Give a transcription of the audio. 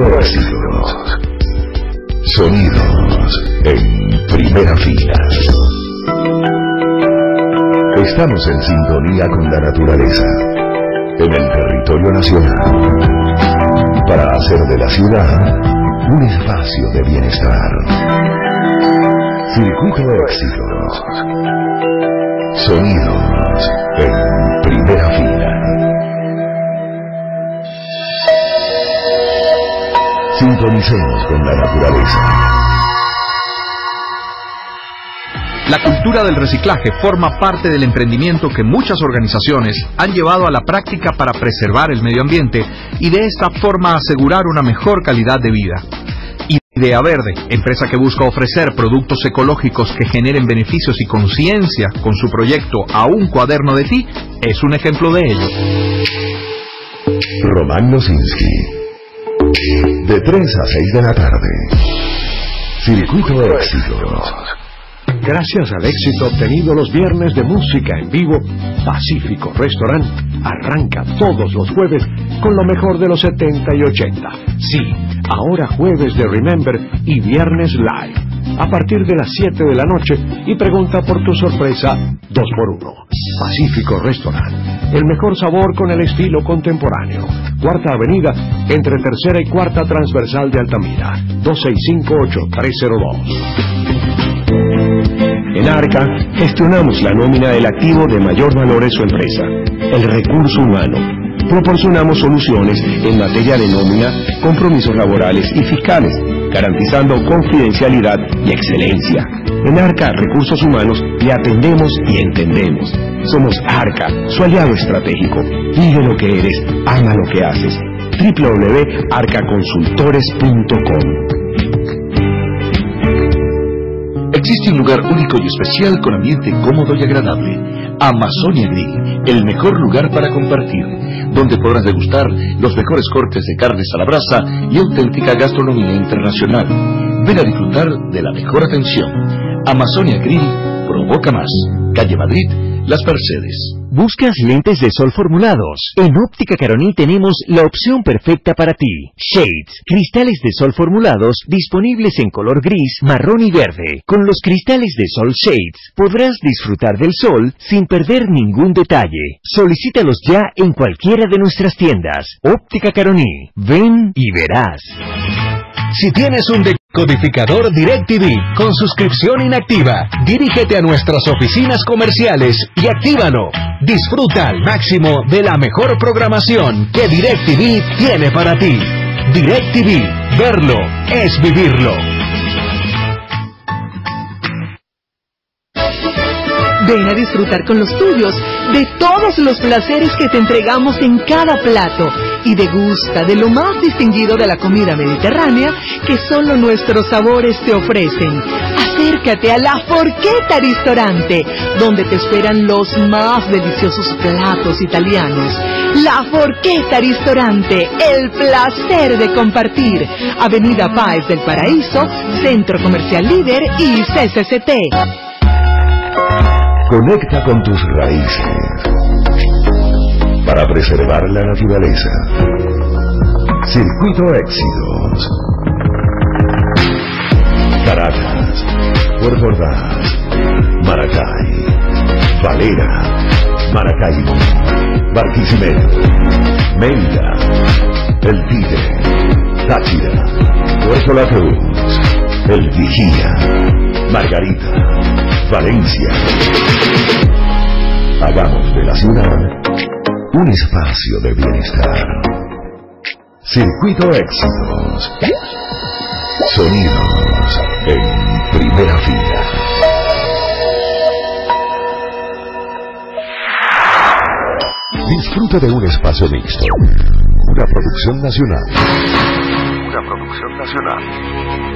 Éxitos. Sonidos en primera fila. Estamos en sintonía con la naturaleza, en el territorio nacional, para hacer de la ciudad un espacio de bienestar. Circuito Éxitos. Sonidos en primera fila. Sintonicemos con la naturaleza. La cultura del reciclaje forma parte del emprendimiento que muchas organizaciones han llevado a la práctica para preservar el medio ambiente y de esta forma asegurar una mejor calidad de vida. Idea Verde, empresa que busca ofrecer productos ecológicos que generen beneficios y conciencia con su proyecto A un cuaderno de ti, es un ejemplo de ello. Román Losinski, de 3 a 6 de la tarde. Circuito Éxitos. Gracias al éxito obtenido los viernes de música en vivo, Pacífico Restaurant arranca todos los jueves con lo mejor de los 70 y 80. Sí, ahora jueves de Remember y viernes live, a partir de las 7 de la noche, y pregunta por tu sorpresa 2x1. Pacífico Restaurant, el mejor sabor con el estilo contemporáneo. Cuarta Avenida, entre Tercera y Cuarta Transversal de Altamira, 265-8302. En Arca, gestionamos la nómina del activo de mayor valor en su empresa, el recurso humano. Proporcionamos soluciones en materia de nómina, compromisos laborales y fiscales, garantizando confidencialidad y excelencia. En Arca Recursos Humanos le atendemos y entendemos. Somos Arca, su aliado estratégico. Vive lo que eres, ama lo que haces. www.arcaconsultores.com. Existe un lugar único y especial con ambiente cómodo y agradable. Amazonia Grill, el mejor lugar para compartir, donde podrás degustar los mejores cortes de carnes a la brasa y auténtica gastronomía internacional. Ven a disfrutar de la mejor atención. Amazonia Grill provoca más. Calle Madrid, Las Mercedes. ¿Buscas lentes de sol formulados? En Óptica Caroní tenemos la opción perfecta para ti. Shades, cristales de sol formulados disponibles en color gris, marrón y verde. Con los cristales de sol Shades podrás disfrutar del sol sin perder ningún detalle. Solicítalos ya en cualquiera de nuestras tiendas. Óptica Caroní, ven y verás. Si tienes un decodificador DirecTV con suscripción inactiva, dirígete a nuestras oficinas comerciales y actívalo. Disfruta al máximo de la mejor programación que DirecTV tiene para ti. DirecTV, verlo es vivirlo. Ven a disfrutar con los tuyos de todos los placeres que te entregamos en cada plato y degusta de lo más distinguido de la comida mediterránea que solo nuestros sabores te ofrecen. Acércate a La Forchetta Ristorante, donde te esperan los más deliciosos platos italianos. La Forchetta Ristorante, el placer de compartir. Avenida Páez del Paraíso, Centro Comercial Líder y CCCT. Conecta con tus raíces para preservar la naturaleza. Circuito Éxitos. Caracas, Puerto Ordaz, Maracay, Valera, Maracaibo, Barquisimeto, Mérida, El Tigre, Táchira, Puerto La Cruz, El Vigía, Margarita, Valencia. Hagamos de la ciudad un espacio de bienestar. Circuito Éxitos. Sonidos en primera fila. Disfruta de un espacio mixto. Una producción nacional.